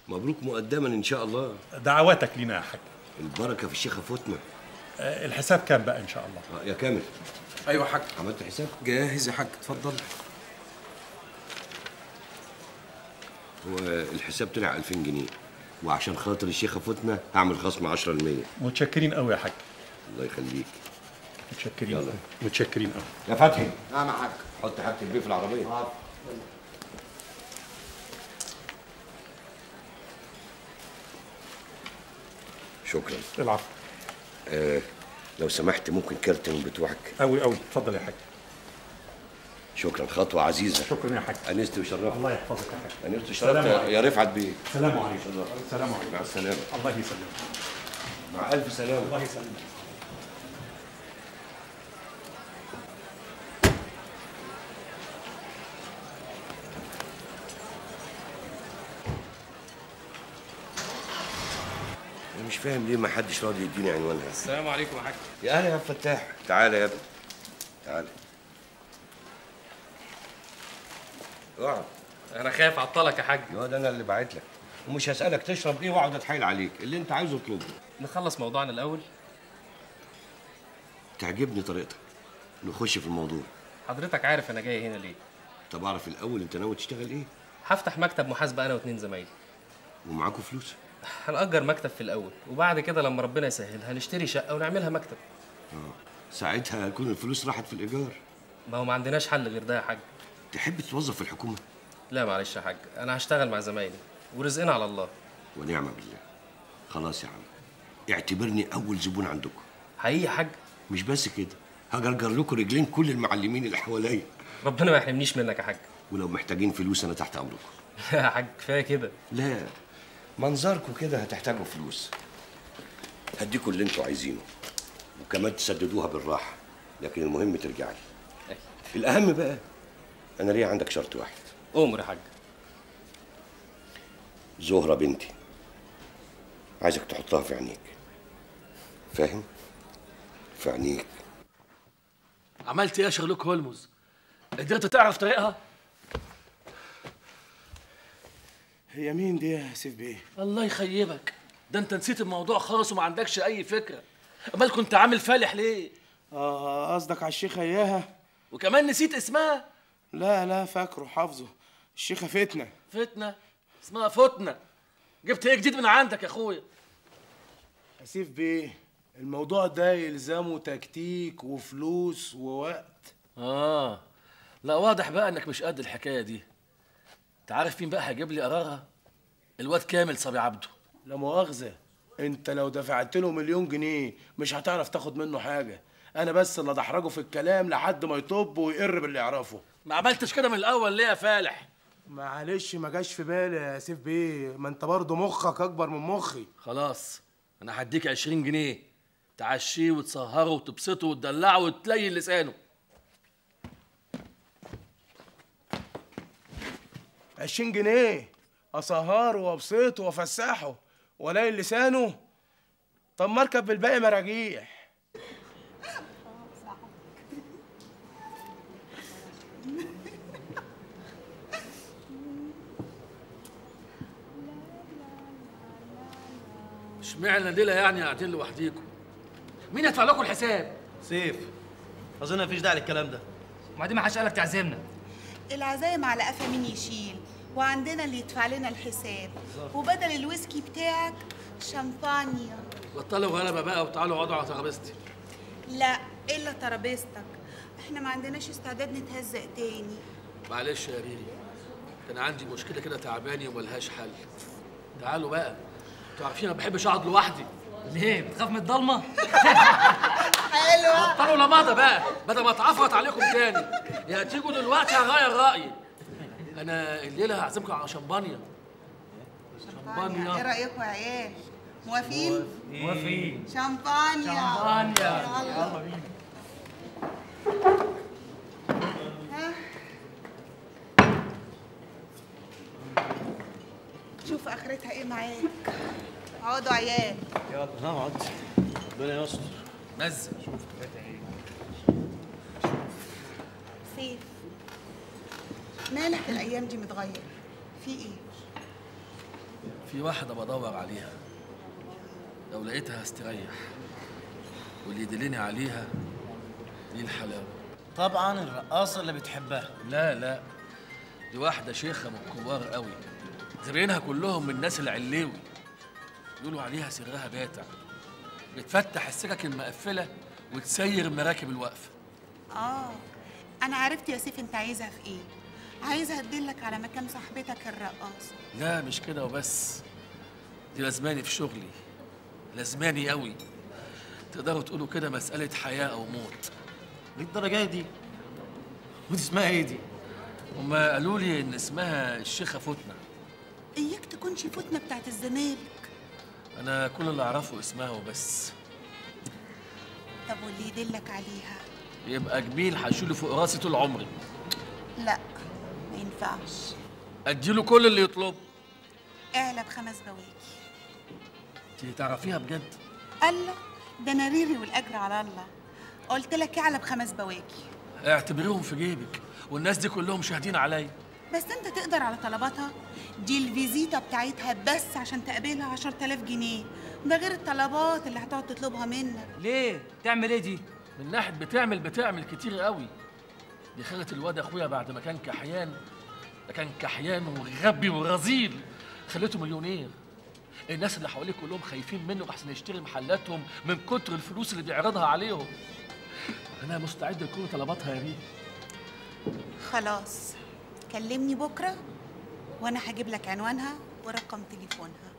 مبروك مقدما ان شاء الله. دعواتك لينا يا حاج. البركه في الشيخه فوتنا. الحساب كام بقى ان شاء الله؟ يا كامل. ايوه يا حاج. عملت حساب؟ جاهز يا حاج، اتفضل. هو الحساب طلع 2000 جنيه، وعشان خاطر الشيخه فوتنا هعمل خصم 10%. متشكرين قوي يا حاج. الله يخليك. متشكرين قوي. متشكرين قوي. يا فتحي. نعم يا حاج. حط حاجه البيه في العربيه. شكرا. العفو. لو سمحت ممكن كارت من بتوعك؟ قوي قوي، اتفضل يا حاج. شكرا، خطوه عزيزه. شكرا يا حاج. انست وشرفت. الله يحفظك يا حاج. انست وشرفت يا رفعت بيه. سلام عليكم. سلام عليكم. مع السلامه. الله يسلمك. مع الف سلامه. الله يسلمك. انا مش فاهم ليه ما حدش راضي يديني عنوانها. السلام عليكم يا حاج. يا اهلا يا فتاح. تعالى يا ابني، تعالى اقعد. انا خايف اعطلك يا حاج. ده انا اللي باعت لك، ومش هسالك تشرب ايه واقعد اتحايل عليك. اللي انت عايزه اطلبه. نخلص موضوعنا الاول. تعجبني طريقتك، نخش في الموضوع. حضرتك عارف انا جاي هنا ليه؟ طب اعرف الاول انت ناوي تشتغل ايه؟ هفتح مكتب محاسبه انا واتنين زمايلي. ومعاكوا فلوس؟ هنأجر مكتب في الاول، وبعد كده لما ربنا يسهل هنشتري شقه ونعملها مكتب. ساعتها هيكون الفلوس راحت في الايجار. ما هو ما عندناش حل غير ده يا حاج. تحب تتوظف في الحكومه؟ لا معلش يا حاج، انا هشتغل مع زمايلي ورزقنا على الله. ونعم بالله. خلاص يا عم، اعتبرني اول زبون عندكم. حقيقي يا حاج. مش بس كده، هجرجر لكم رجلين كل المعلمين اللي حواليا. ربنا ما يحرمنيش منك يا حاج. ولو محتاجين فلوس انا تحت امركم. يا حاج كفايه كده. لا، منظركم كده هتحتاجوا فلوس. هديكوا اللي انتوا عايزينه، وكمان تسددوها بالراحه، لكن المهم ترجع لي. الاهم بقى، انا ليا عندك شرط واحد. امر يا حاج. زهره بنتي، عايزك تحطها في عينيك. فاهم؟ في عينيك. عملت ايه يا شيرلوك هولمز؟ قدرت تعرف طريقها؟ هي مين دي يا سيف بيه؟ الله يخيبك، ده انت نسيت الموضوع خالص وما عندكش اي فكره. امال كنت عامل فالح ليه؟ قصدك على الشيخه اياها؟ وكمان نسيت اسمها؟ لا فاكره حافظه، الشيخه فتنه. فتنه؟ اسمها فتنه. جبت ايه جديد من عندك يا اخويا؟ يا سيف بيه، الموضوع ده يلزمه تكتيك وفلوس ووقت. لا واضح بقى انك مش قد الحكايه دي. انت عارف مين بقى هيجيب لي قرارها؟ الواد كامل صبي عبده. لا مؤاخذه، انت لو دفعت له 1,000,000 جنيه مش هتعرف تاخد منه حاجه. انا بس اللي ادحرجه في الكلام لحد ما يطب ويقر باللي يعرفه. ما عملتش كده من الاول ليه يا فالح؟ معلش ما جاش في بالي يا سيف بيه، ما انت برضه مخك اكبر من مخي. خلاص انا هديك 20 جنيه تعشيه وتسهره وتبسطه وتدلعه وتلين لسانه. 20 جنيه اسهره وابسطه وافسحه والاقي لسانه؟ طب ما اركب بالباقي مراجيح. اشمعنى الليله يعني قاعدين لوحديكم؟ مين يدفع لكم الحساب؟ سيف، اظن مفيش داعي للكلام ده. وبعدين ما حدش قالك تعزمنا. العزايم على قفا مين يشيل، وعندنا اللي يدفع لنا الحساب، وبدل الويسكي بتاعك شامبانيا. بطلوا غلبه بقى وتعالوا اقعدوا على ترابيزتي. لا الا ترابيزتك، احنا ما عندناش استعداد نتهزق تاني. معلش يا ريري، كان عندي مشكله كده تعباني وملهاش حل. تعالوا بقى، انتوا عارفين انا ما بحبش اقعد لوحدي. ليه؟ بتخاف من الضلمه؟ حلوه. بطلوا لماضه بقى بدل ما اتعفرت عليكم تاني. يا تيجوا دلوقتي هغير رايي. انا الليله هعزمكم على شمبانيا. ايه رايكم يا عيال؟ موافقين؟ موافقين. شامبانيا. شامبانيا. يلا بينا. ها؟ شوف اخرتها ايه معاك. اقعدوا عيال. يلا نقعد، ربنا يستر. مزق. شوف اخرتها ايه. سيف، مالك الايام دي متغير؟ في ايه؟ في واحدة بدور عليها، لو لقيتها هستريح، واللي يدلني عليها دي الحلاوة. طبعا الرقاصة اللي بتحبها. لا، دي واحدة شيخة من الكبار قوي، زباينها كلهم من الناس العليوي، يقولوا عليها سرها باتع، بتفتح السكك المقفلة وتسير المراكب الواقفة. انا عرفت يا سيف انت عايزها في ايه. عايزها ادلك على مكان صاحبتك الرقاصة. لا مش كده وبس، دي لازماني في شغلي، لازماني قوي، تقدروا تقولوا كده مسألة حياة أو موت. للدرجة دي؟ ودي اسمها ايه دي؟ هما قالوا لي إن اسمها الشيخة فتنة. اياك تكونش فتنة بتاعت الزمالك. أنا كل اللي أعرفه اسمها وبس. طب واللي يدلك عليها؟ يبقى جميل هشيله فوق راسي طول عمري. لا ما ينفعش. أديله كل اللي يطلبه. اعلى ب5 بواكي. انتي تعرفيها بجد؟ الله، ده انا ريري والاجر على الله. قلت لك اعلى ب5 بواكي. اعتبريهم في جيبك، والناس دي كلهم شاهدين عليا. بس انت تقدر على طلباتها؟ دي الفيزيتا بتاعتها بس عشان تقابلها 10,000 جنيه، ده غير الطلبات اللي هتقعد تطلبها منك. ليه؟ تعمل ايه دي؟ من ناحية بتعمل كتير قوي. دي خالة الواد اخويا بعد ما كان كحيان، ده كان كحيان وغبي ورذيل، خليته مليونير. الناس اللي حواليه كلهم خايفين منه احسن يشتري محلاتهم من كتر الفلوس اللي بيعرضها عليهم. انا مستعد لكل طلباتها يا ريت. خلاص كلمني بكره وانا هجيب لك عنوانها ورقم تليفونها.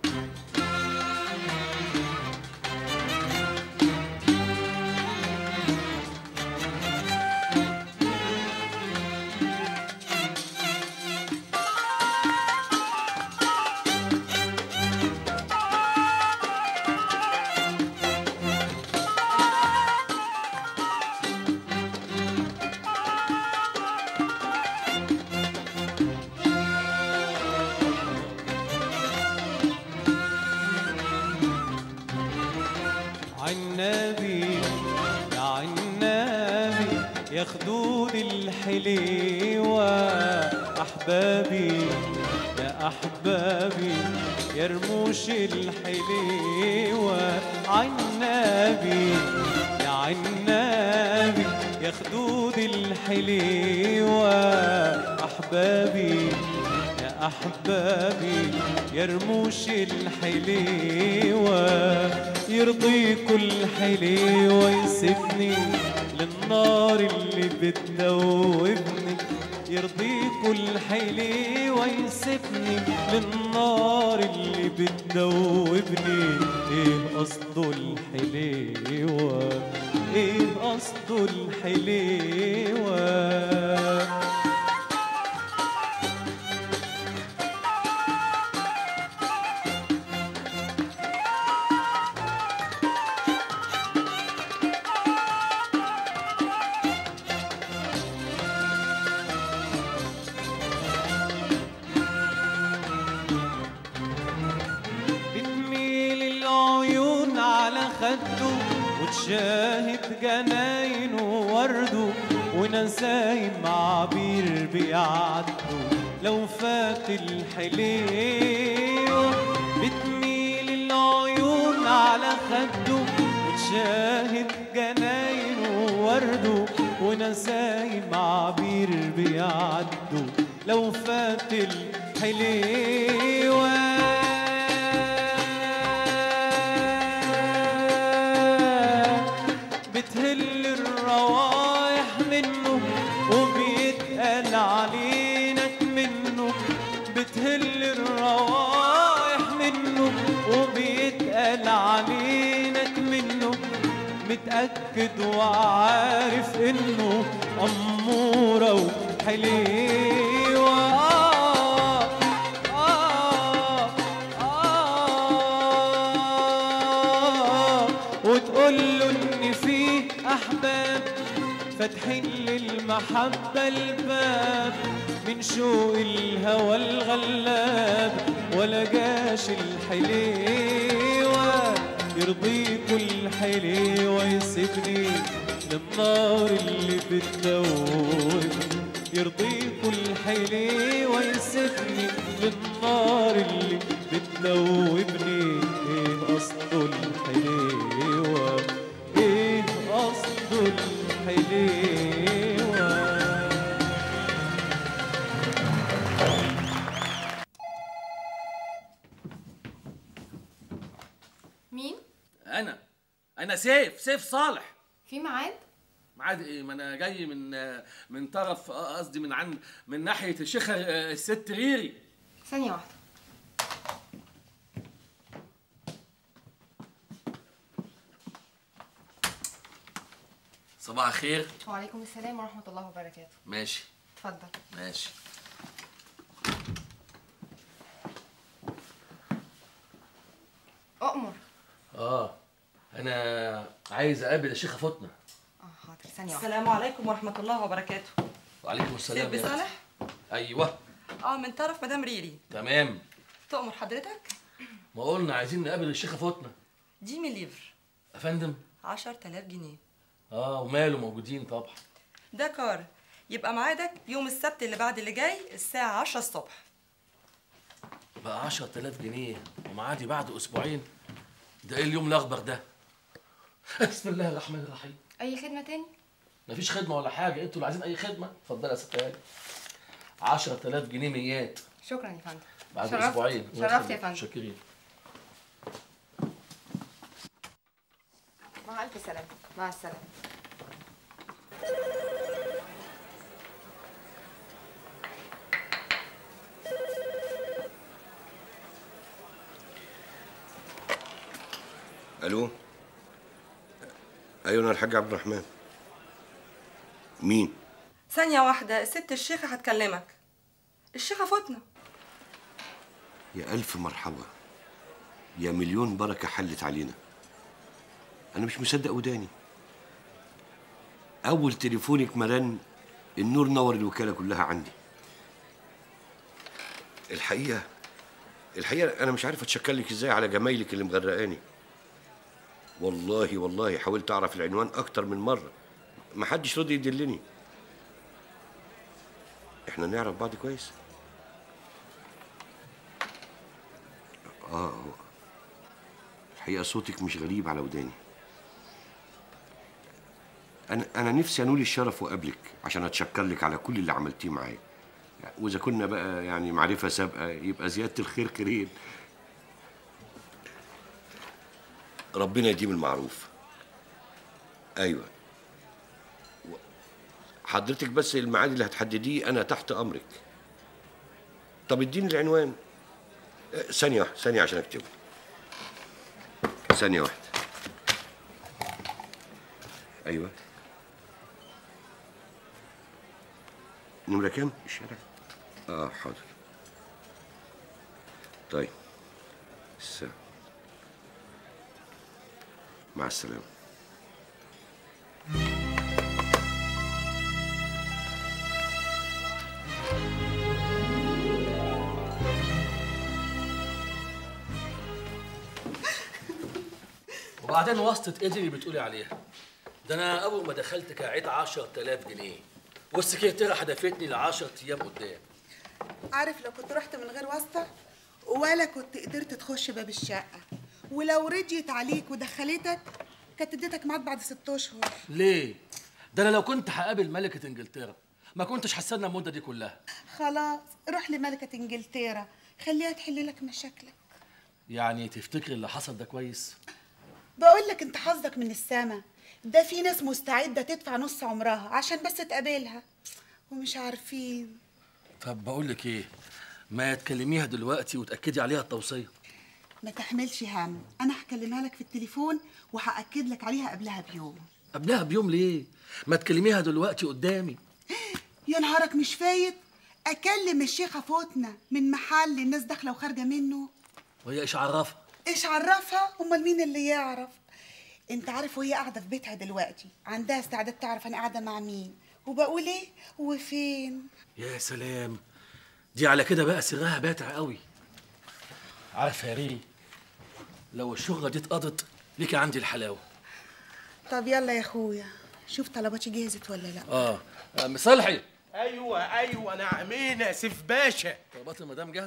يا خدود الحليوة أحبابي يا أحبابي يا رموش الحليوة عنابي يا عنابي يا خدود الحليوة أحبابي يا أحبابي يا رموش الحليوة يرضيكوا الحليوة يسيبني للنار اللي بتدوبني يرضيكوا الحليوة يسيبني للنار اللي بتدوبني ايه قصده الحليوة ايه قصده الحليوة وتشاهد جناين وورده ونسايم عبير بيعدوا لو فات الحليوة بتميل العيون على خده وتشاهد جناين وورده ونسايم عبير بيعدوا لو فات الحليوة بتهل الروايح منه وبيتقال علينك منه بتهل الروايح منه وبيتقال علينك منه متأكد وعارف انه أمورة وحليوة وتقول له ان في احباب فاتحين للمحبة الباب من شوق الهوى الغلاب ولا جاش الحليوة يرضيكوا الحليوة يسيبني للنار اللي بتدوبني يرضيكوا الحليوة يسيبني للنار اللي بتدوبني. ايه قصده الحليوة، ايه قصده الحليوة. مين؟ انا سيف صالح. في ميعاد؟ ميعاد ايه؟ ما انا جاي من طرف، قصدي من ناحيه الشيخه الست ريري. ثانية واحدة. صباح الخير. وعليكم السلام ورحمة الله وبركاته. ماشي. اتفضل. ماشي. أؤمر. انا عايز اقابل الشيخه فاطمه. حاضر، ثانية واحدة. السلام عليكم ورحمة الله وبركاته. وعليكم السلام. سيد صالح؟ ايوه. من طرف مدام ريري. تمام. تؤمر حضرتك؟ ما قلنا عايزين نقابل الشيخه فاطمه. 10 ليفر. يا فندم. 10,000 جنيه. وماله، موجودين طبعا. ده كار. يبقى ميعادك يوم السبت اللي بعد اللي جاي الساعة 10 الصبح. بقى 10,000 جنيه ومعادي بعد اسبوعين؟ ده ايه اليوم الاخضر ده؟ بسم الله الرحمن الرحيم. أي خدمة تاني؟ مفيش خدمه ولا حاجه، انتوا اللي عايزين اي خدمه اتفضلي يا ست هاني. 10,000 جنيه ميات. شكرا يا فندم. بعد اسبوعين. شرفت يا فندم. شاكرين. مع ألف سلامة. مع السلامة. الو. ايوه انا الحاج عبد الرحمن. مين؟ ثانية واحدة، الست الشيخة هتكلمك. الشيخة فاطمة. يا الف مرحبا، يا مليون بركه حلت علينا. انا مش مصدق وداني. اول تليفونك مرن النور نور الوكاله كلها عندي. الحقيقه انا مش عارف اتشكر لك ازاي على جمايلك اللي مغرقاني. والله حاولت اعرف العنوان اكتر من مره، محدش راضي يدلني. احنا نعرف بعض كويس. الحقيقه صوتك مش غريب على وداني. انا نفسي انول الشرف واقابلك عشان اتشكر لك على كل اللي عملتيه معايا. واذا كنا بقى يعني معرفه سابقه يبقى زياده الخير خيرين. ربنا يديم المعروف. ايوه حضرتك بس الميعاد اللي هتحدديه انا تحت امرك. طب اديني العنوان. ثانيه عشان اكتبه. ثانيه واحده. ايوه نمرة كام؟ الشارع؟ حاضر. طيب مع السلامة. وبعدين واسطة ايه دي اللي بتقولي عليها؟ ده انا اول ما دخلت كعيت 10,000 جنيه والسكرتيرة حدفتني ل10 ايام قدام. عارف لو كنت رحت من غير واسطة ولا كنت قدرت تخش باب الشقة، ولو رضيت عليك ودخلتك كانت اديتك ميعاد بعد 6 اشهر. ليه؟ ده انا لو كنت هقابل ملكة انجلترا ما كنتش هستنى المدة دي كلها. خلاص روح لملكة انجلترا خليها تحل لك مشاكلك. يعني تفتكري اللي حصل ده كويس؟ بقول لك انت حظك من السما، ده في ناس مستعدة تدفع نص عمرها عشان بس تقابلها ومش عارفين. طب بقول لك ايه، ما تكلميها دلوقتي وتأكدي عليها التوصية. ما تحملش هم، انا هكلمها لك في التليفون وهأكد لك عليها قبلها بيوم. قبلها بيوم ليه؟ ما تكلميها دلوقتي قدامي. يا نهارك مش فايت، اكلم الشيخة فاطمة من محل الناس داخلة وخارجة منه. وهي ايش عرفها؟ ايش عرفها؟ امال مين اللي يعرف؟ انت عارف وهي قاعدة في بيتها دلوقتي عندها استعداد تعرف انا قاعدة مع مين وبقول ايه وفين. يا سلام، دي على كده بقى سرها باتع قوي. عارفه يا ريري، لو الشغله دي اتقضت ليكي عندي الحلاوه. طب يلا يا اخويا شوف طلباتي جهزت ولا لا. مصلحي. ايوه نعمين يا سيف باشا. طلبات المدام جاهزه؟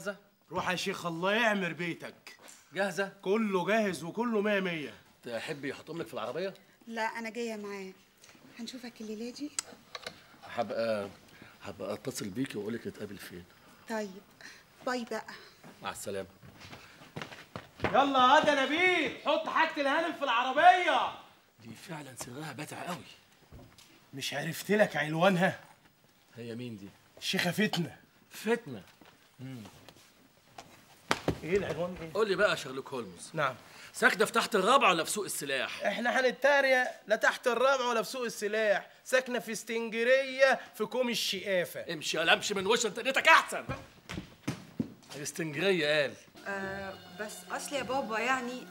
روح يا شيخ الله يعمر بيتك. جاهزه؟ كله جاهز وكله 100 100. تحبي يحطهم لك في العربيه؟ لا انا جايه معاه. هنشوفك الليله دي. هبقى اتصل بيكي واقول لك نتقابل فين. طيب باي بقى. مع السلامه. يلا هات يا نبيل، حط حاجة الهانم في العربية. دي فعلا سرها باتع قوي. مش عرفت لك عنوانها؟ هي مين دي؟ الشيخة فتنة. فتنة. ايه العنوان ايه؟ قول لي بقى يا شيرلوك هولمز. نعم. ساكنه في تحت الرابعه ولا في سوق السلاح؟ احنا هنتريق لا تحت الرابع ولا في سوق السلاح، ساكنة في اسكندرية في كوم الشقافة. امشي ولا امشي من وش انت اديتك احسن. الاسكندريه قال. بس اصل يا بابا يعني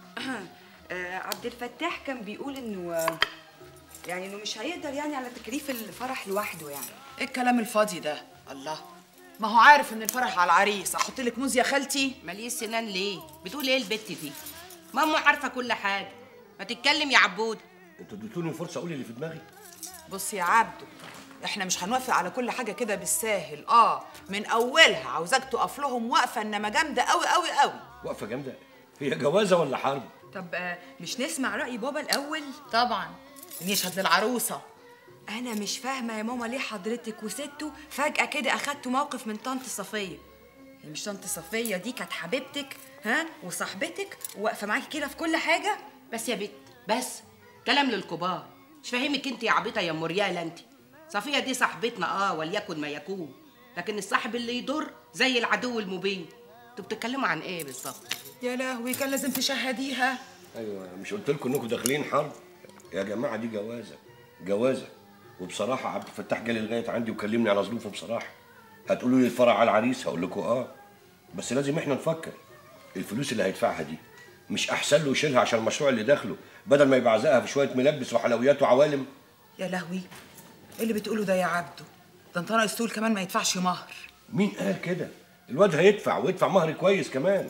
عبد الفتاح كان بيقول انه يعني انه مش هيقدر يعني على تكاليف الفرح لوحده يعني. ايه الكلام الفاضي ده؟ الله، ما هو عارف ان الفرح على العريس. احط لك موز يا خالتي؟ ماليش سنان ليه؟ بتقول ايه البت دي؟ ماما عارفه كل حاجه، ما تتكلم يا عبود. انتوا اديتوني فرصه اقول اللي في دماغي. بص يا عبده، احنا مش هنوافق على كل حاجه كده بالساهل. من اولها عاوزاك تقف لهم وقفه انما جامده قوي قوي قوي. وقفه جامده؟ هي جوازه ولا حرب؟ طب مش نسمع رأي بابا الأول؟ طبعا نشهد للعروسه. أنا مش فاهمة يا ماما ليه حضرتك وسته فجأة كده أخدتوا موقف من طنط صفية. هي مش طنط صفية دي كانت حبيبتك وصاحبتك وواقفة معاكي كده في كل حاجة؟ بس يا بت بس كلام للكبار. مش فاهمك انت يا عبيطه يا مرياله انت. صفيه دي صاحبتنا وليكن ما يكون، لكن الصاحب اللي يضر زي العدو المبين. انتوا بتتكلموا عن ايه بالظبط؟ يا لهوي كان لازم تشهديها. ايوه مش قلت لكم انكم داخلين حرب؟ يا جماعه دي جوازه. وبصراحه عبد الفتاح جالي لغايه عندي وكلمني على ظروفه بصراحه. هتقولوا لي الفرع على العريس، هقول لكم بس لازم احنا نفكر. الفلوس اللي هيدفعها دي مش احسن له يشيلها عشان المشروع اللي داخله بدل ما يبعزقها في شويه ملبس وحلويات وعوالم؟ يا لهوي ايه اللي بتقوله ده يا عبده؟ ده انت ناقص تقول كمان ما يدفعش مهر. مين قال كده؟ الواد هيدفع ويدفع مهر كويس كمان.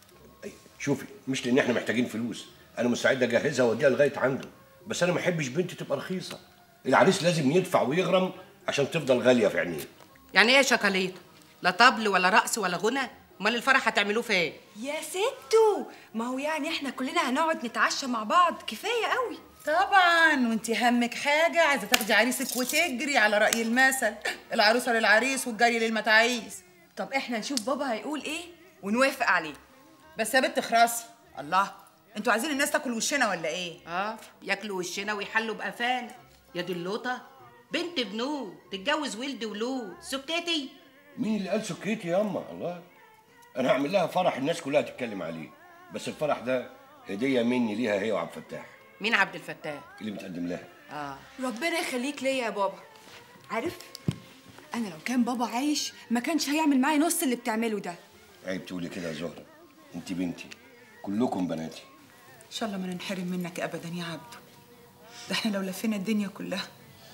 شوفي، مش لان احنا محتاجين فلوس، انا مستعد اجهزها واوديها لغايه عنده، بس انا ما احبش بنتي تبقى رخيصه. العريس لازم يدفع ويغرم عشان تفضل غاليه في عينيه. يعني ايه شكاليته؟ لا طبل ولا رقص ولا غنى؟ امال الفرح هتعملوه فين؟ يا ستو ما هو يعني احنا كلنا هنقعد نتعشى مع بعض، كفايه قوي. طبعا، وانت همك حاجه عايزه تاخدي عريسك وتجري على راي المثل، العروسه للعريس والجري للمتاعيس. طب احنا نشوف بابا هيقول ايه ونوافق عليه. بس يا بنت اخرسي. الله، انتوا عايزين الناس تاكل وشنا ولا ايه؟ ياكلوا وشنا ويحلوا بقفانا. يا دي اللوطه، بنت بنوت تتجوز ولد ولود، سكتي. مين اللي قال سكتي ياما؟ الله، انا هعمل لها فرح الناس كلها تتكلم عليه، بس الفرح ده هديه مني ليها هي وعبد الفتاح. مين عبد الفتاح؟ اللي متقدم لها. ربنا يخليك ليا يا بابا. عارف انا لو كان بابا عايش ما كانش هيعمل معايا نص اللي بتعمله ده. عيب تقولي كده يا زهره، انت بنتي، كلكم بناتي. ان شاء الله ما ننحرم منك ابدا يا عبده. ده احنا لو لفينا الدنيا كلها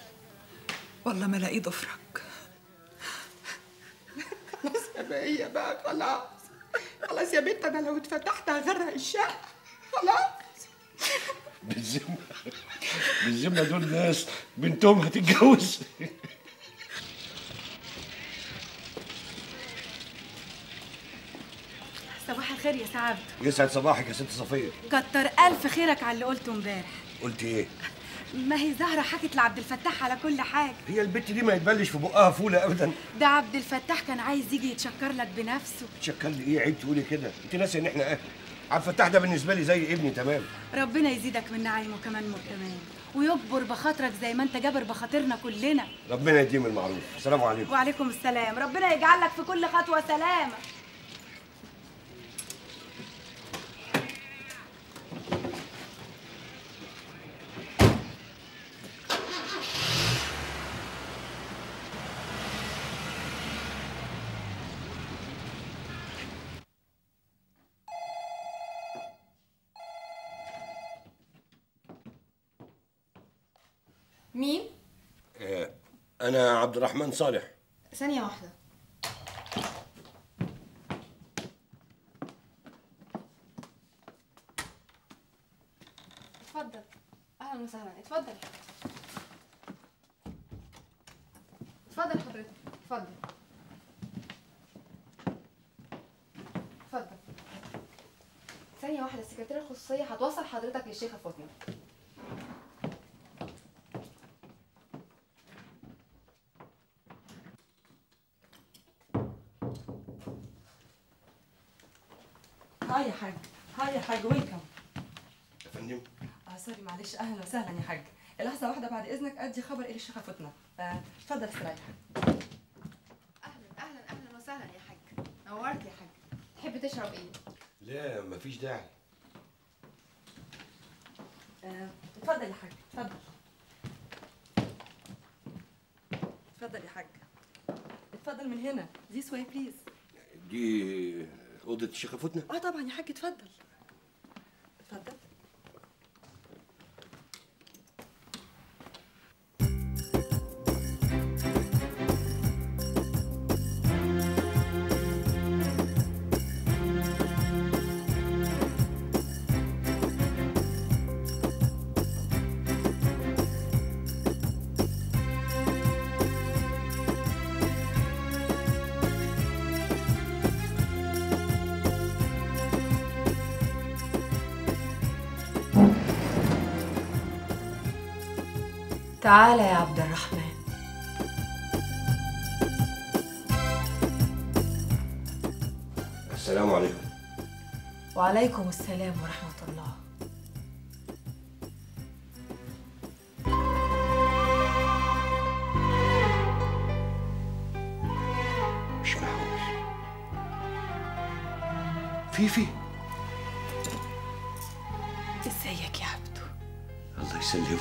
والله ما الاقي ضفرك. خلاص يا بقية بقى، خلاص يا بنت، انا لو اتفتحت هغرق الشقه. خلاص. بالذمه دول ناس بنتهم هتتجوز. صباح الخير يا سعد. يسعد صباحك يا ست صفيه. كتر الف خيرك على اللي قلته امبارح. قلت ايه؟ ما هي زهره حكت لعبد الفتاح على كل حاجه. هي البت دي ما يتبلش في بقها فوله ابدا. ده عبد الفتاح كان عايز يجي يتشكر لك بنفسه. تشكر لي ايه؟ عيب تقولي كده، انت ناسي ان احنا اهل. عبد الفتاح ده بالنسبه لي زي ابني تمام. ربنا يزيدك من نعيمه كمان كمان ويكبر بخاطرك زي ما انت جابر بخاطرنا كلنا. ربنا يديم المعروف. السلام عليكم. وعليكم السلام. ربنا يجعلك في كل خطوه سلامه. مين؟ انا عبد الرحمن صالح. ثانيه واحده. اتفضل. اهلا وسهلا. اتفضل. اتفضل حضرتك. اتفضل. ثانية واحدة، السكرتيرة الخصوصية هتوصل حضرتك للشيخة فاطمة. هاي يا حاج، هاي يا حاج، ويلكم. يا فندم. سوري معلش، اهلا وسهلا يا حاج. لحظة واحدة بعد اذنك ادي خبر الى الشيخة فاطمة. اتفضل استريح. أهلا وسهلا يا حاج، نورت يا حاج. تحب تشرب إيه؟ لا مفيش داعي. اتفضل يا حاج، اتفضل. اتفضل يا حاج. اتفضل من هنا. This way please. دي أوضة الشيخة فاطمة؟ طبعا يا حاج، اتفضل. اتفضل. تعالى يا عبد الرحمن. السلام عليكم. وعليكم السلام ورحمة الله. مش معقول. فيفي. ازيك يا عبدو؟ الله يسلمك.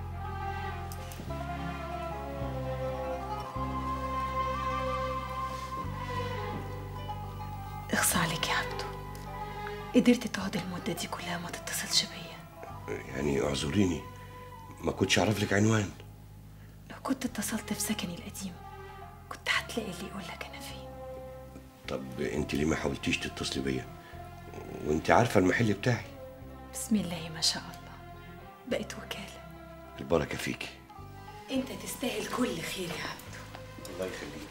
اخصى عليك يا عبدو، قدرت تقعد المدة دي كلها ما تتصلش بيا. يعني اعذريني، ما كنتش اعرف لك عنوان. لو كنت اتصلت في سكني القديم كنت هتلاقي اللي يقول لك انا فين. طب انت ليه ما حاولتيش تتصلي بيا وانت عارفه المحل بتاعي؟ بسم الله ما شاء الله، بقت وكالة. البركه فيكي. انت تستاهل كل خير يا عبدو. الله يخليكي.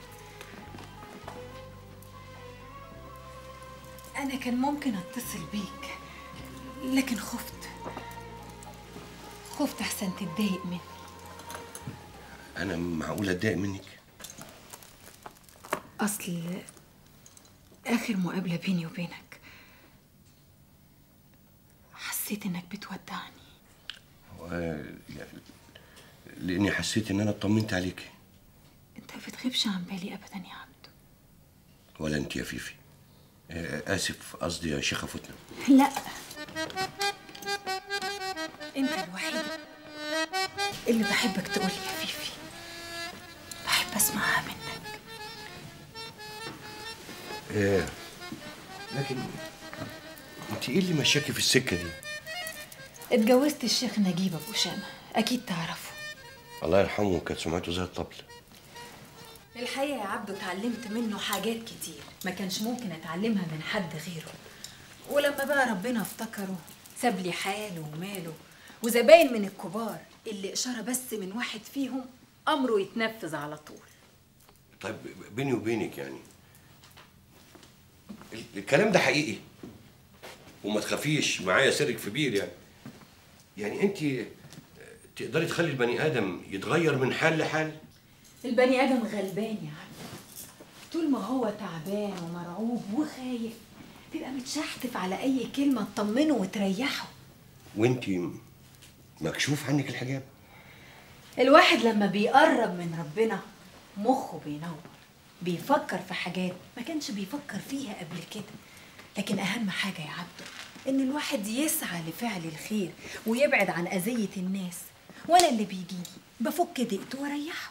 أنا كان ممكن أتصل بيك لكن خفت أحسن تتضايق مني. أنا معقول أتضايق منك؟ أصل آخر مقابلة بيني وبينك حسيت إنك بتودعني. يعني لأني حسيت إن أنا اطمنت عليكي. أنت ما بتغيبش عن بالي أبدا يا عبدو. ولا أنت يا فيفي. آسف، قصدي يا شيخة فاطمة. لا، أنت الوحيد اللي بحبك تقولي يا فيفي، بحب أسمعها منك. لكن أنت إيه اللي مشاكي في السكة دي؟ اتجوزت الشيخ نجيب أبو شامة، أكيد تعرفه. الله يرحمه، كانت سمعته زي الطبل. الحقيقة يا عبدو اتعلمت منه حاجات كتير ما كانش ممكن اتعلمها من حد غيره. ولما بقى ربنا افتكره ساب لي حاله وماله وزباين من الكبار اللي اشارة بس من واحد فيهم امره يتنفذ على طول. طيب بيني وبينك يعني الكلام ده حقيقي وما تخافيش، معايا سرك في بير. يعني انت تقدري تخلي البني ادم يتغير من حال لحال؟ البني ادم غلبان يا عم، طول ما هو تعبان ومرعوب وخايف تبقى متشحتف على اي كلمه تطمنه وتريحه. وانت مكشوف عنك الحجاب. الواحد لما بيقرب من ربنا مخه بينور، بيفكر في حاجات ما كانش بيفكر فيها قبل كده. لكن اهم حاجه يا عبدو ان الواحد يسعى لفعل الخير ويبعد عن اذيه الناس. وانا اللي بيجيلي بفك ضيقته واريحه.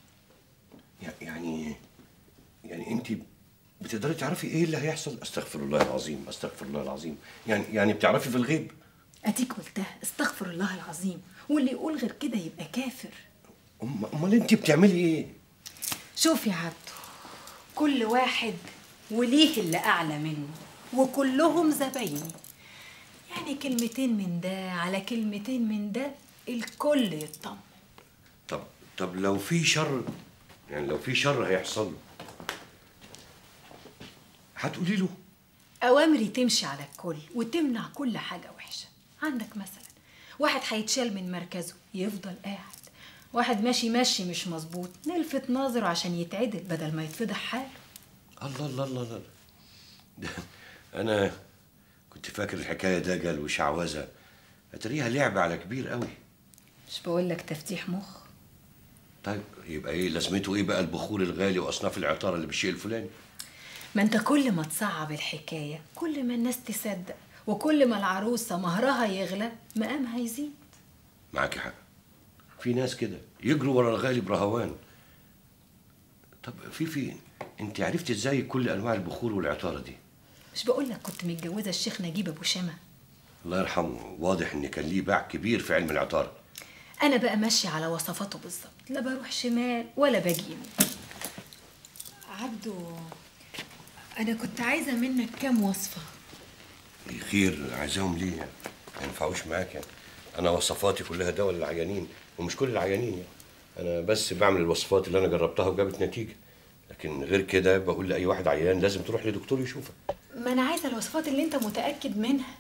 يعني انت بتقدري تعرفي ايه اللي هيحصل؟ استغفر الله العظيم، استغفر الله العظيم. يعني بتعرفي في الغيب؟ اديك قلتها، استغفر الله العظيم، واللي يقول غير كده يبقى كافر. امال انت بتعملي ايه؟ شوف يا عبدو، كل واحد وليه اللي اعلى منه وكلهم زبايني. يعني كلمتين من ده على كلمتين من ده الكل يطمن. طب لو في شر، يعني لو في شر هيحصل له هتقولي له؟ أوامري تمشي على الكل وتمنع كل حاجة وحشة. عندك مثلا واحد هيتشال من مركزه يفضل قاعد، واحد ماشي مش مظبوط نلفت نظره عشان يتعدل بدل ما يتفضح حاله. الله الله الله الله، ده انا كنت فاكر الحكايه دجل وشعوذه، اتريها لعبه على كبير قوي. مش بقول لك تفتيح مخ؟ طيب يبقى ايه لازمته ايه بقى البخور الغالي واصناف العطاره اللي بالشيء الفلاني؟ ما انت كل ما تصعب الحكايه كل ما الناس تصدق، وكل ما العروسه مهرها يغلى مقامها يزيد. معاكي حق، في ناس كده يجروا ورا الغالي برهوان. طب في انت عرفتي ازاي كل انواع البخور والعطاره دي؟ مش بقول لك كنت متجوزه الشيخ نجيب ابو شمع؟ الله يرحمه، واضح ان كان ليه باع كبير في علم العطاره. انا بقى ماشيه على وصفاته بالظبط، لا بروح شمال ولا باجي يمين. عبدو، انا كنت عايزه منك كام وصفه. خير، عايزاهم ليه يعني؟ ما ينفعوش معاك يعني. انا وصفاتي كلها دواء للعيانين، ومش كل العيانين يعني. انا بس بعمل الوصفات اللي انا جربتها وجابت نتيجه، لكن غير كده بقول لاي واحد عيان لازم تروح لدكتور يشوفك. ما انا عايزه الوصفات اللي انت متاكد منها.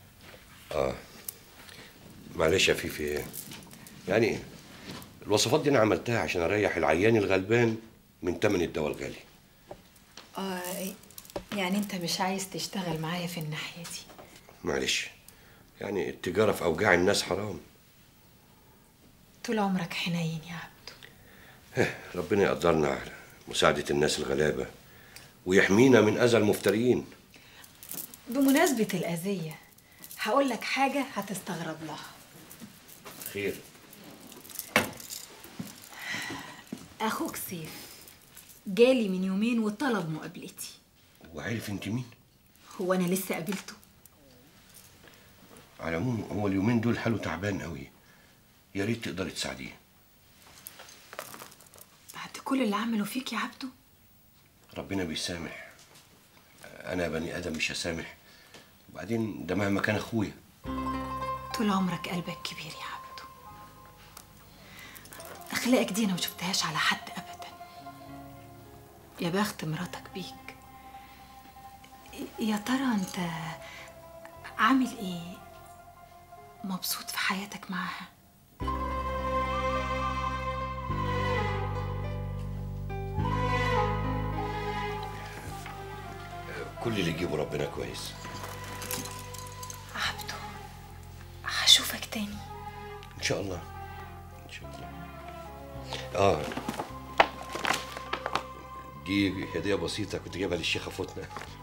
معلش يا فيفي، يعني الوصفات دي انا عملتها عشان اريح العيان الغلبان من تمن الدواء الغالي. يعني انت مش عايز تشتغل معايا في الناحيه دي؟ معلش، يعني التجاره في اوجاع الناس حرام. طول عمرك حنين يا عبدو. ربنا يقدرنا على مساعده الناس الغلابه ويحمينا من اذى المفتريين. بمناسبه الاذيه هقول لك حاجه هتستغرب لها. خير. اخوك سيف جالي من يومين وطلب مقابلتي. وعارف انت مين؟ هو انا لسه قابلته؟ على العموم هو اليومين دول حاله تعبان قوي، يا ريت تقدري تساعديه. بعد كل اللي عمله فيك يا عبدو؟ ربنا بيسامح، انا بني ادم مش هسامح، وبعدين ده مهما كان اخويا. طول عمرك قلبك كبير يا عبدو، اخلاقك دي انا ما شفتهاش على حد ابدا. يا بخت مراتك بيك. يا ترى انت عامل ايه؟ مبسوط في حياتك معاها؟ كل اللي يجيبه ربنا كويس. عبدو، هشوفك تاني ان شاء الله ان شاء الله. دي هديه بسيطه كنت جايبها للشيخه فتنه.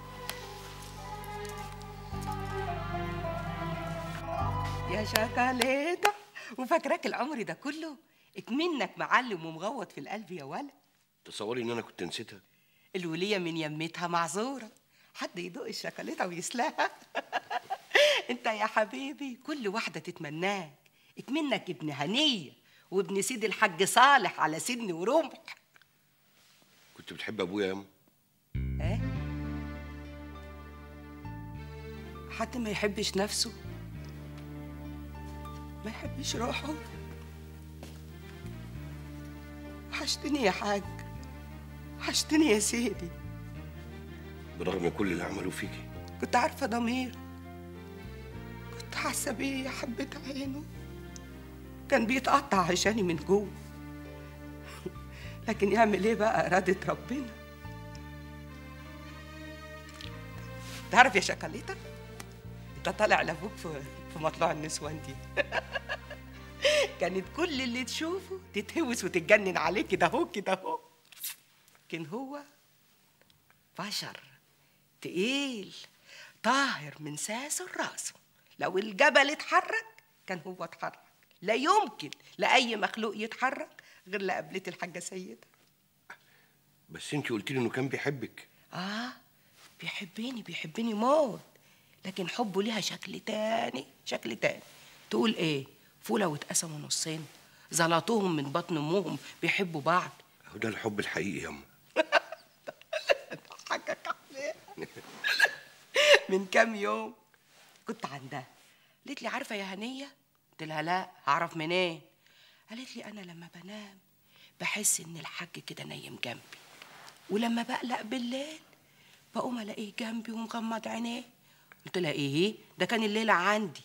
يا شوكولاتة، وفاكراك العمر ده كله اكمنك معلم ومغوط في القلب يا ولد. تصوري ان انا كنت نسيتها؟ الولية من يمتها معذورة، حد يدوق الشوكولاتة ويسلاها. انت يا حبيبي كل واحدة تتمناك، اكمنك ابن هنية وابن سيد الحاج صالح على سن ورمح. كنت بتحب ابويا يا ام؟ ايه؟ حد ما يحبش نفسه ما يحبش روحه. وحشتني يا حاج، وحشتني يا سيدي. برغم كل اللي عملوه فيكي كنت عارفة ضمير، كنت حاسة بيه يا حبة عينه، كان بيتقطع عشاني من جوه. لكن يعمل ايه بقى، إرادة ربنا. تعرف يا شوكولاتة، انت طالع لابوك في مطلع النسوان دي. كانت كل اللي تشوفه تتهوس وتتجنن عليه كده اهو كده اهو. لكن هو بشر تقيل طاهر من ساسه لراسه، لو الجبل اتحرك كان هو اتحرك. لا يمكن لأي مخلوق يتحرك غير لقبلة الحاجة سيدة. بس انت قلت لي انه كان بيحبك. بيحبني موت، لكن حبه ليها شكل تاني. تقول ايه؟ فولة واتقسموا نصين، زلطوهم من بطن امهم بيحبوا بعض. هو ده الحب الحقيقي يا ام. حاجة عليه. من كام يوم كنت عندها، قالت لي عارفة يا هنية؟ قلت لها لا، هعرف منين؟ قالت لي أنا لما بنام بحس إن الحاج كده نايم جنبي، ولما بقلق بالليل بقوم الاقيه جنبي ومغمض عينيه. قلت لها ايه ده كان الليله عندي.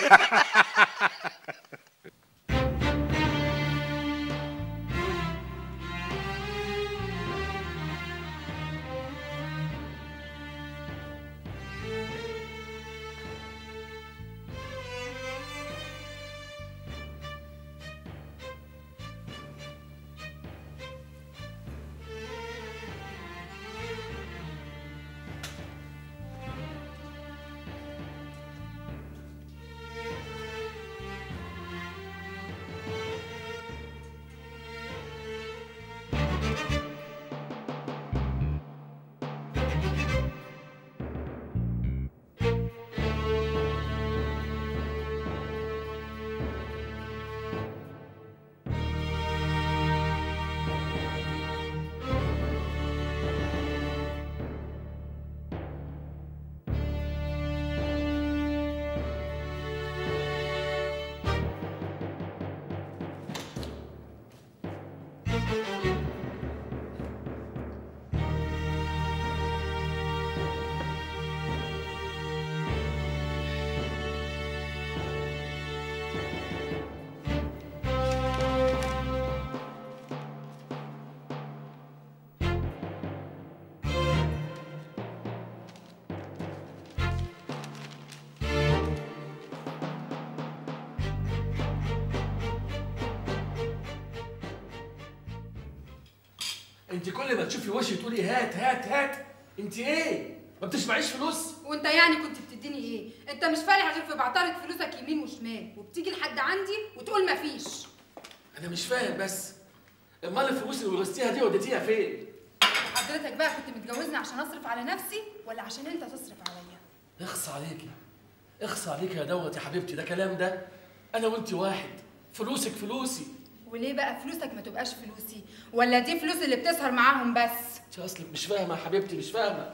انت كل ما تشوفي وشي تقولي هات هات هات. انت ايه؟ ما بتشبعيش فلوس؟ وانت يعني كنت بتديني ايه؟ انت مش فالح غير في بعترة فلوسك يمين وشمال، وبتيجي لحد عندي وتقول مفيش. انا مش فاهم بس، امال الفلوس اللي ورثتيها دي وديتيها فين؟ حضرتك بقى كنت متجوزني عشان اصرف على نفسي ولا عشان انت تصرف عليا؟ اخص عليكي، اخص عليكي يا دوت يا حبيبتي. ده كلام ده؟ انا وانت واحد، فلوسك فلوسي. وليه بقى فلوسك ما تبقاش فلوسي؟ ولا دي فلوس اللي بتسهر معاهم بس؟ انت اصلك مش فاهمه يا حبيبتي، مش فاهمه،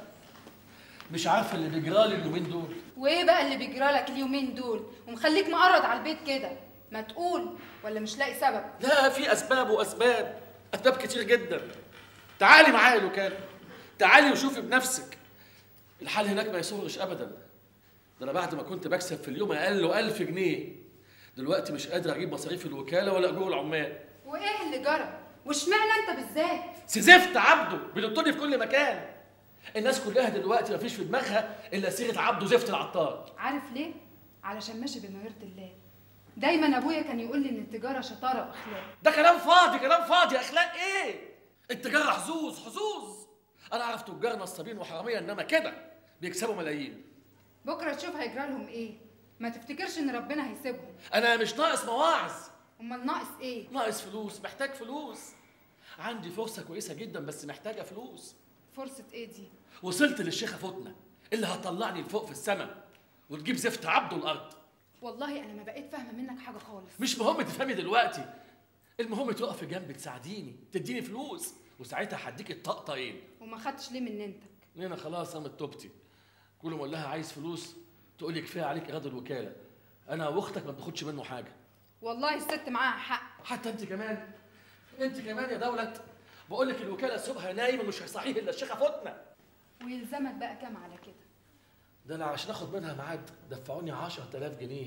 مش عارفه اللي بيجرالي اليومين دول. وايه بقى اللي بيجرالك اليومين دول ومخليك مقرض على البيت كده؟ ما تقول، ولا مش لاقي سبب؟ لا، في اسباب واسباب، اسباب كتير جدا. تعالي معايا الوكاله، تعالي وشوفي بنفسك. الحال هناك ما يسرش ابدا. ده انا بعد ما كنت بكسب في اليوم اقل 1000 جنيه دلوقتي مش قادر اجيب مصاريف الوكاله ولا اجور العمال. وايه اللي جرى؟ واشمعنى انت بالذات؟ زفت عبده بينطني في كل مكان. الناس كلها دلوقتي مفيش في دماغها الا سيره عبده زفت العطار. عارف ليه؟ علشان ماشي بمغيرة الله. دايما ابويا كان يقول لي ان التجاره شطاره واخلاق. ده كلام فاضي، كلام فاضي. اخلاق ايه؟ التجاره حظوظ حظوظ. انا اعرف تجار نصابين وحراميه انما كده بيكسبوا ملايين. بكره تشوف هيجرى لهم ايه. ما تفتكرش ان ربنا هيسيبهم. انا مش ناقص مواعظ. امال ناقص ايه؟ ناقص فلوس، محتاج فلوس. عندي فرصه كويسه جدا بس محتاجه فلوس. فرصه ايه دي؟ وصلت للشيخه فتنه اللي هتطلعني لفوق في السماء وتجيب زفت عبده الارض. والله انا ما بقيت فاهمه منك حاجه خالص. مش مهم تفهمي دلوقتي، المهم تقفي جنبي تساعديني، تديني فلوس، وساعتها هديك الطقطقين. وما خدتش ليه من ننتك؟ انا خلاص قامت توبتي. كل ما اقول لها عايز فلوس تقول لي كفايه عليك ايراد الوكاله، انا واختك ما بناخدش منه حاجه. والله الست معاها حق. حتى انت كمان، انت كمان يا دولت. بقول لك الوكاله سوقها نايم ومش هيصحيه الا الشيخه فتنه. ويلزمك بقى كام على كده؟ ده انا عشان اخد منها ميعاد دفعوني 10000 جنيه.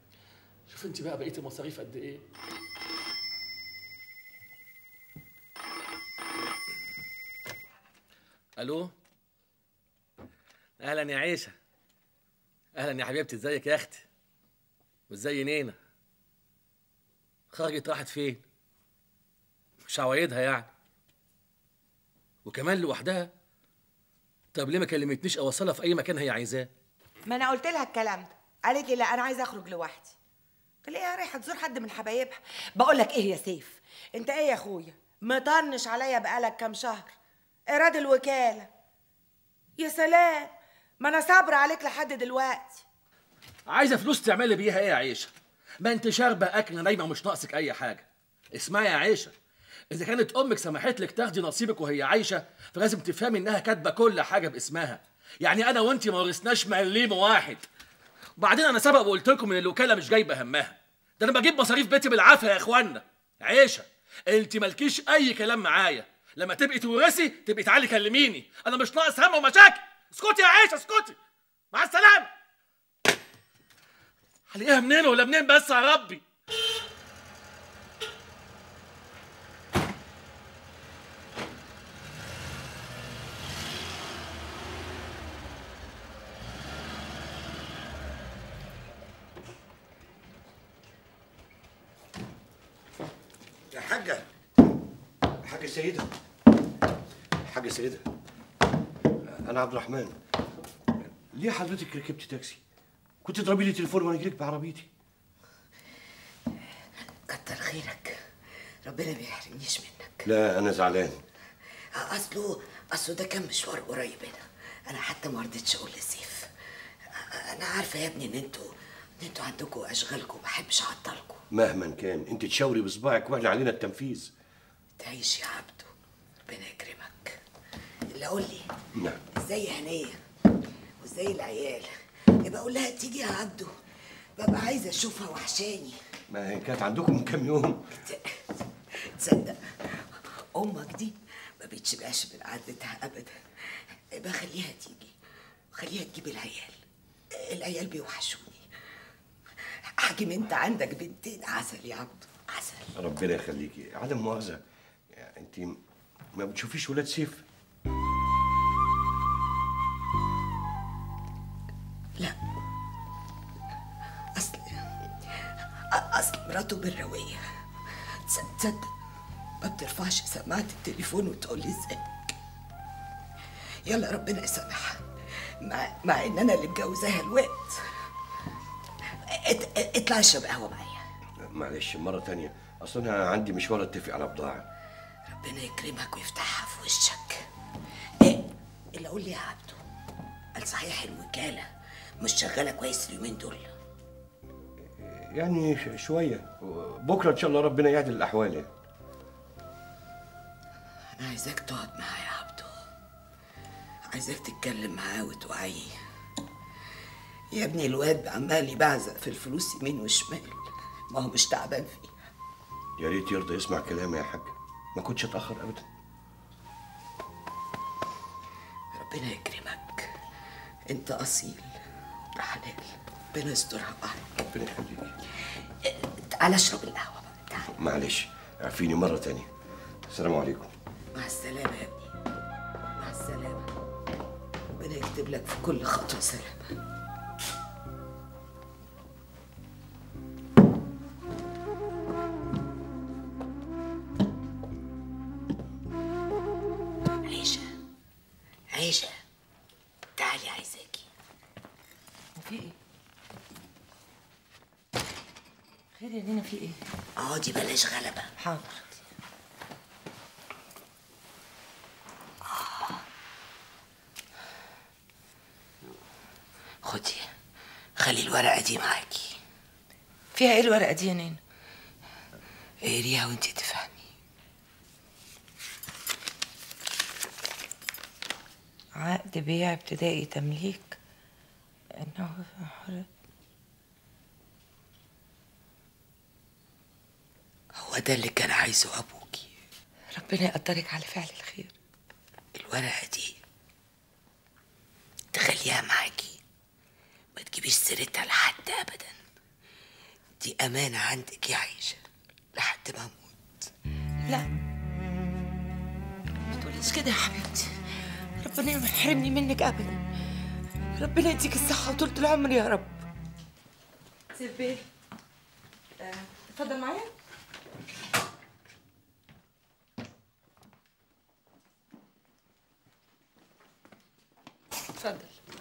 شوف انت بقى بقيتي مصاريف قد ايه. الو، اهلا يا عيشه. اهلا يا حبيبتي، ازيك يا اختي؟ وازاي نينا؟ خرجت راحت فين؟ مش عوايدها يعني؟ وكمان لوحدها؟ طب ليه ما كلمتنيش اوصلها في اي مكان هي عايزاه؟ ما انا قلت لها الكلام ده، قالت لي لا انا عايزه اخرج لوحدي. قلت لها ايه رايحه تزور حد من حبايبها؟ بقول لك ايه يا سيف، انت ايه يا اخويا مطنش عليا بقالك كام شهر ايراد الوكاله. يا سلام، ما انا صابره عليك لحد دلوقتي. عايزه فلوس تعملي بيها ايه يا عيشه؟ ما انت شاربه اكل نايمه ومش ناقصك اي حاجه. اسمعي يا عيشه، اذا كانت امك سمحت لك تاخدي نصيبك وهي عايشه فلازم تفهمي انها كاتبه كل حاجه باسمها. يعني انا وانت ما ورثناش مليم واحد. وبعدين انا سبق وقلت لكم ان الوكاله مش جايبه همها. ده انا بجيب مصاريف بيتي بالعافيه يا اخوانا. عيشه، انت مالكيش اي كلام معايا. لما تبقي تورثي تبقي تعالي كلميني، انا مش ناقص هم ومشاكل. اسكتي يا عيشه اسكتي. مع السلامه. هلاقيها منين ولا منين بس يا ربي؟ يا حاجة حاجة سيدة حاجة سيدة، أنا عبد الرحمن. ليه حضرتك ركبت تاكسي؟ كنت تضربي لي تليفون وأنا أجيلك بعربيتي. كتر خيرك، ربنا ما يحرمنيش منك. لا أنا زعلان. أصله ده كان مشوار قريب هنا، أنا حتى ما رضيتش أقول لسيف. أنا عارفة يا ابني إن أنتوا عندكم أشغالكم، ما بحبش أعطلكم. مهما كان أنت تشاوري بصباعك وإحنا علينا التنفيذ. تعيش يا عبدو، ربنا يكرمك. اللي قول لي نعم. ازاي هنيه وازاي العيال؟ يبقى اقول لها تيجي يا عبدو، ببقى عايزه اشوفها، وحشاني. ما هي كانت عندكم من كام يوم. تصدق امك دي ما بتشبعش من قعدتها ابدا. يبقى خليها تيجي، خليها تجيب العيال بيوحشوني. حاكم انت عندك بنتين عسل يا عبدو، عسل. ربنا يخليكي. عدم مؤاخذة، يعني أنت ما بتشوفيش ولاد سيف؟ لا، اصل مراته بالرويه. تصدق ما بترفعش سماعه التليفون وتقول لي ازيك. يلا ربنا يسامحها، مع ان انا اللي مجوزاها الوقت. اطلع اشرب قهوه معايا. معلش مرة تانية، أصل أنا عندي مشوار أتفق على بضاعة. ربنا يكرمك ويفتحها في وشك. ايه اللي اقول لي يا عبدو؟ قال صحيح الوكاله مش شغاله كويس اليومين دول؟ يعني شوية، بكرة إن شاء الله ربنا يعدل الأحوال يعني. أنا عايزاك تقعد معاه يا عبدو، عايزاك تتكلم معاه وتوعيه. يا ابني الواد عمال يبعزق في الفلوس يمين وشمال، ما هو مش تعبان فيها. يا ريت يرضى يسمع كلامي يا حاج، ما كنتش أتأخر أبدا. ربنا يكرمك، أنت أصيل ده حلال، ربنا يسترها معاك. ربنا يخليكي. تعالى اشرب القهوة بقى، تعالى. معلش اعفيني مرة تانية. السلام عليكم. مع السلامة يا ابني، مع السلامة. ربنا يكتب لك في كل خطوة سلامة. عيشة تعالي، عايزاكي. في ايه؟ خير يا لينا، في ايه؟ اقعدي بلاش غلبة. حاضر. خدي، خلي الورقة دي معاكي. فيها ايه الورقة دي يا نينا؟ اقريها وانتي تفهمي. عقد بيع ابتدائي تمليك انه هو ده اللي كان عايزه ابوكي. ربنا يقدرك على فعل الخير. الورقة دي تخليها معاكي، ما تجيبيش سيرتها لحد ابدا. دي امانة عندك يا عيشة لحد ما اموت. لا ما تقوليش كده يا حبيبتي، ربنا ما يحرمني منك ابدا. ربنا يديك الصحة وطولة العمر يا رب. سيف بيه، اتفضل معايا. اتفضل.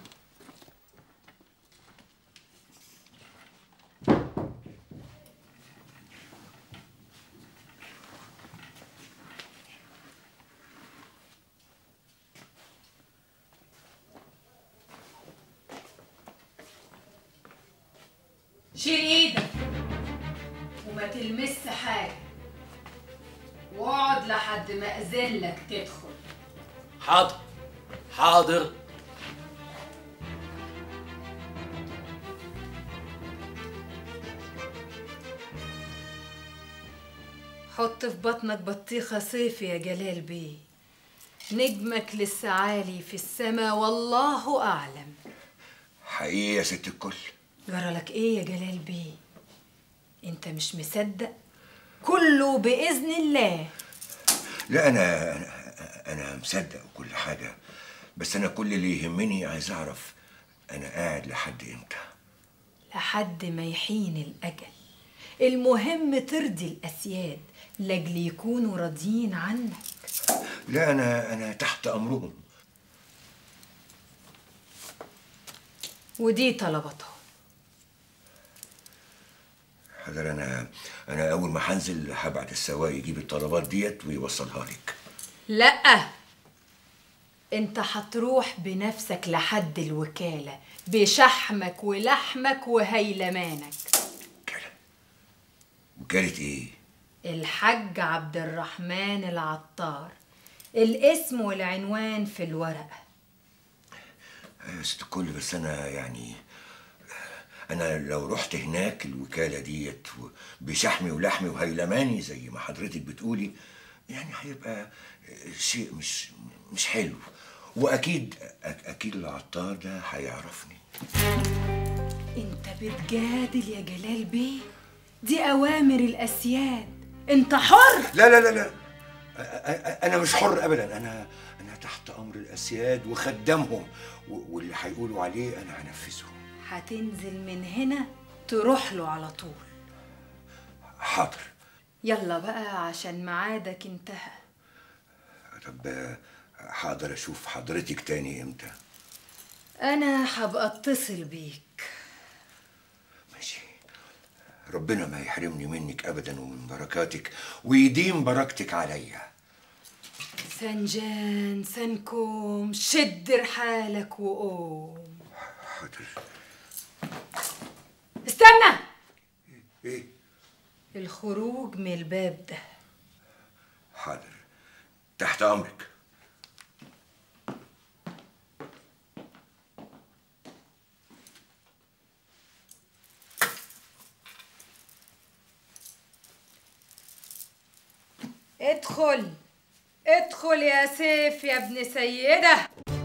شيل ايدك وما تلمس حاجة، واقعد لحد ما اذنلك تدخل. حاضر حاضر. حط في بطنك بطيخة صيف يا جلال بيه، نجمك لسه عالي في السما والله أعلم. حقيقي يا ست الكل. جرالك ايه يا جلال بيه؟ انت مش مصدق؟ كله بإذن الله. لا انا مصدق وكل حاجه، بس انا كل اللي يهمني عايز اعرف انا قاعد لحد امتى؟ لحد ما يحين الأجل. المهم ترضي الأسياد لاجل يكونوا راضيين عنك. لا انا تحت امرهم. ودي طلباتهم. حاضر. انا اول ما هنزل هبعت السواق يجيب الطلبات ديت ويوصلها لك. لأ، انت هتروح بنفسك لحد الوكالة بشحمك ولحمك وهيلمانك. وكالة ايه؟ الحاج عبد الرحمن العطار. الاسم والعنوان في الورقة. يا ست الكل، بس انا لو رحت هناك الوكالة ديت بشحمي ولحمي وهيلماني زي ما حضرتك بتقولي، يعني هيبقى شيء مش حلو، واكيد العطار ده هيعرفني. انت بتجادل يا جلال بيه؟ دي اوامر الاسياد، انت حر. لا لا لا لا، انا مش حر ابدا. انا تحت امر الاسياد وخدامهم، واللي هيقولوا عليه انا هنفذه. هتنزل من هنا تروح له على طول. حاضر. يلا بقى عشان ميعادك انتهى. طب حاضر. اشوف حضرتك تاني امتى؟ انا هبقى اتصل بيك. ماشي. ربنا ما يحرمني منك ابدا ومن بركاتك، ويديم بركتك عليا. سنجان سنكم، شد رحالك وقوم. حاضر. استنى. ايه؟ الخروج من الباب ده. حاضر. تحت امرك. ادخل ادخل يا سيف يا ابن سيدة.